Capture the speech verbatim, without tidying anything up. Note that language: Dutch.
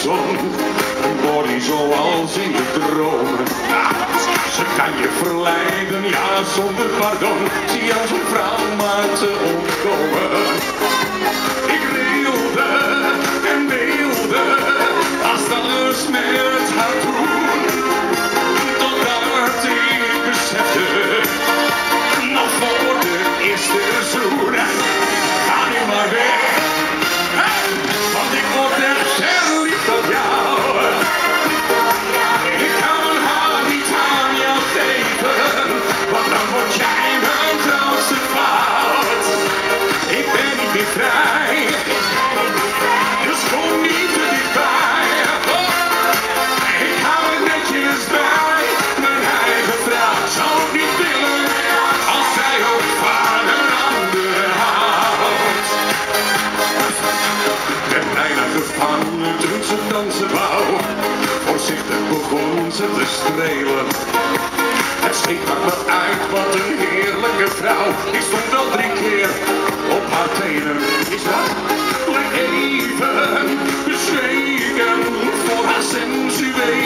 zon. Een body zoals in de dromen. Ze kan je verleiden, ja, zonder pardon. Zie als een vrouw maar te ontkomen. Ik wilde en wilde, als alles met haar doen. Totdat ik besefte, nog voor de eerste zoen. Ga nu maar weg, want ik word echt verliefd op jou. Ik kan mijn hart niet aan jou geven, want dan word jij mijn grootste fout. Ik ben niet meer vrij, dus kom niet te dichtbij. Ik hou het netjes bij, mijn eigen vrouw zou het niet willen, als zij ook van een ander houdt. Ben bijna gevangen toen ze dansen wou, voorzichtig begon ze te strelen. Het steekt me uit, wat een heerlijke vrouw. Ik stond wel drie keer op haar tenen. Is dat even bezweken voor haar sensuele